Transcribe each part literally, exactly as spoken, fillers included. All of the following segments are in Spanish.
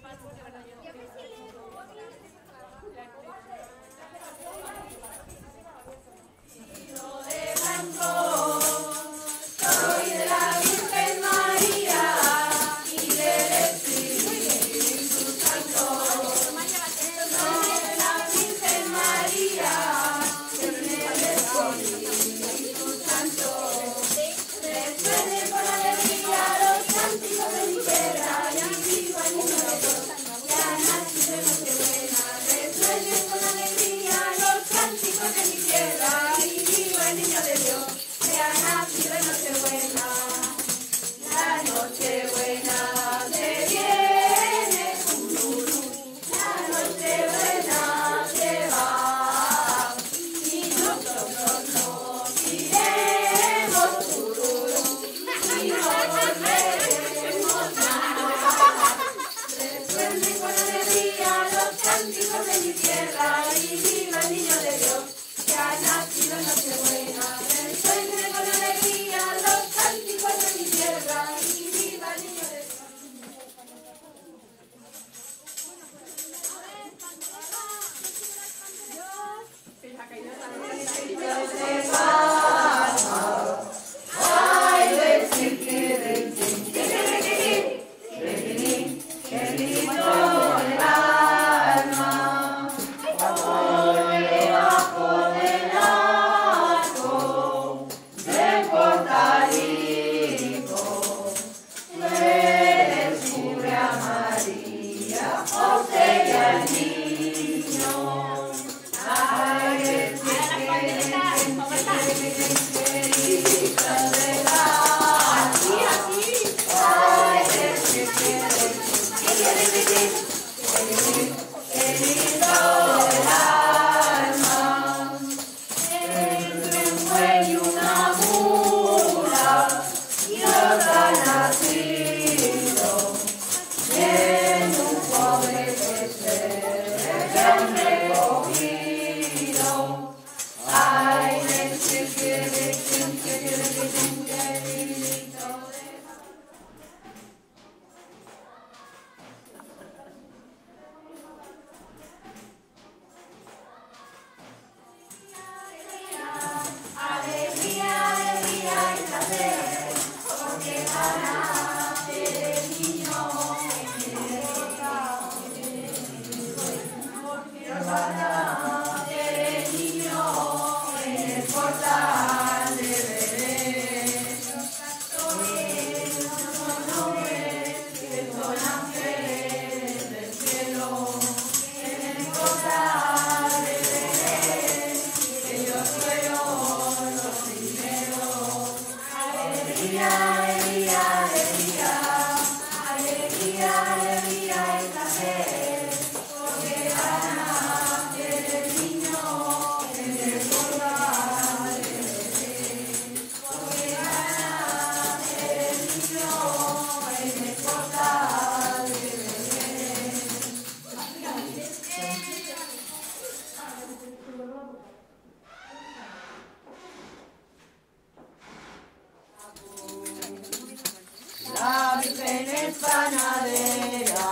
La Virgen es panadera,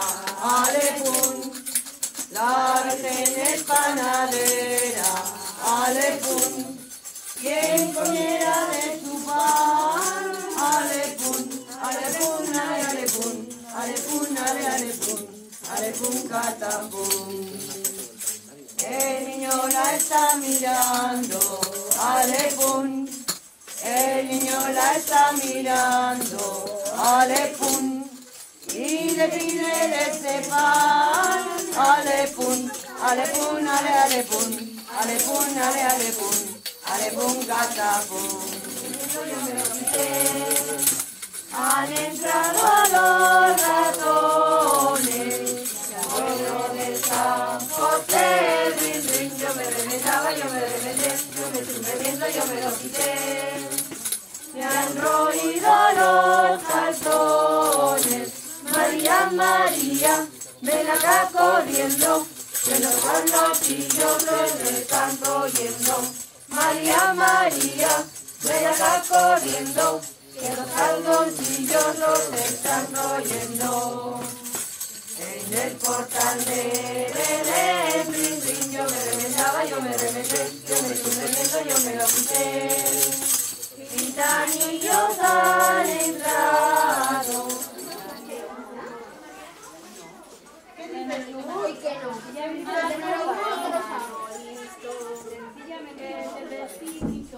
alepún. La Virgen es panadera, alepún. Quien comiera de su pan, alepún, alepún, ale, alepún, alepún, ale, alepún, alepún, catapún. El niño la está mirando, alepún. El niño la está mirando, alepún, y le pide de ese pan, alepún, alepún, ale, alepún, alepún, ale, alepún, alepún, catapún. Han entrado los ratones, pueblo de San José, rin, rin, yo me reventaba, yo me reventé, yo me estoy bebiendo, yo me lo quité. Me han roído los calzones, María, María, ven acá corriendo, que los calzoncillos se están royendo. María, María, ven acá corriendo, que los calzoncillos los están royendo. En el portal de Belén, rin, rin, yo me reventaba, yo me reventé, yo me estuve viendo, yo me lo quité. Gitanillos han entrado. Uy, que no. Sencillamente el vestido.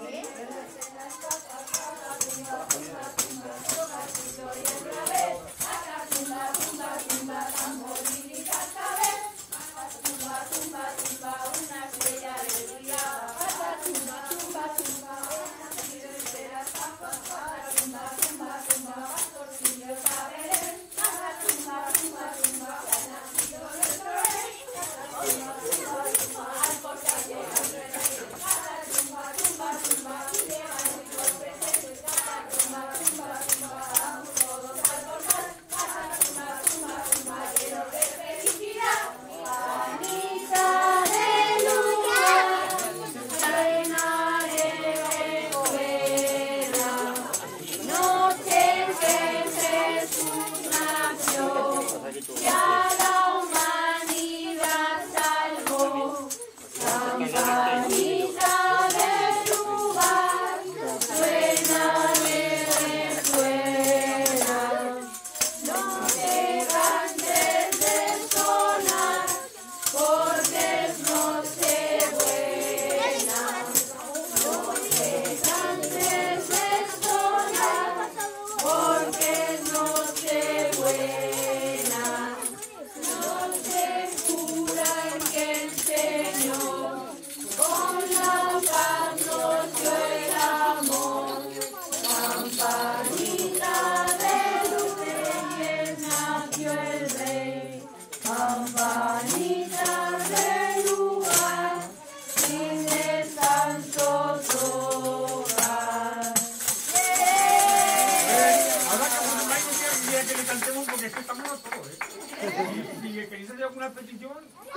Una petición.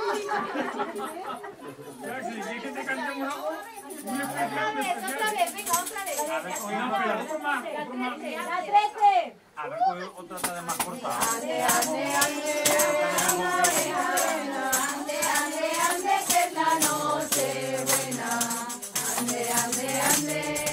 Ya, si quieres que te cantemos algo, muy especial, muy especial. Otra vez, venga, otra vez. A ver, oye, no, espera, otro más, otro más. La trece. A ver, coge otra tarde más corta. Ande, ande, ande, ande, ande, ande, que es la noche buena. Ande, ande, ande.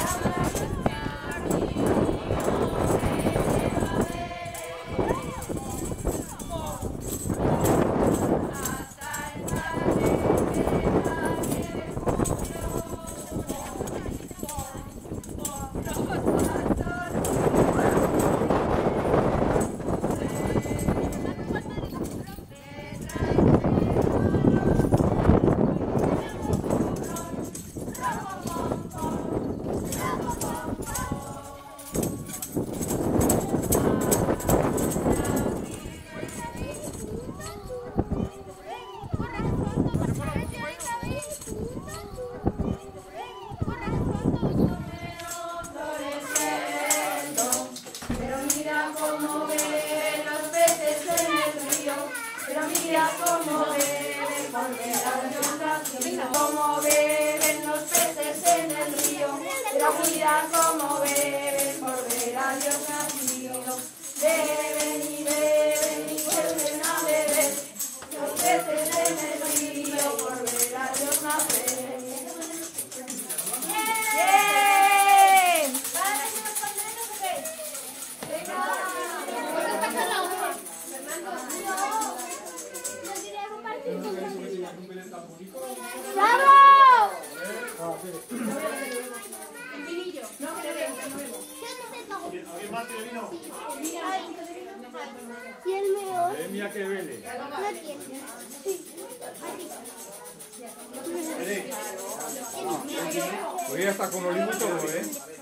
Como beben, como beben los peces en el río, pero mira como beben por ver a Dios nacido. Beben y beben y vuelven a beber los peces en el río por ver a Dios nacer. ¡Bien! ¡Bravo! ¿Y el mío? Eh, mira que vele. No tiene. Hoy ya está con olivo todo, ¿eh?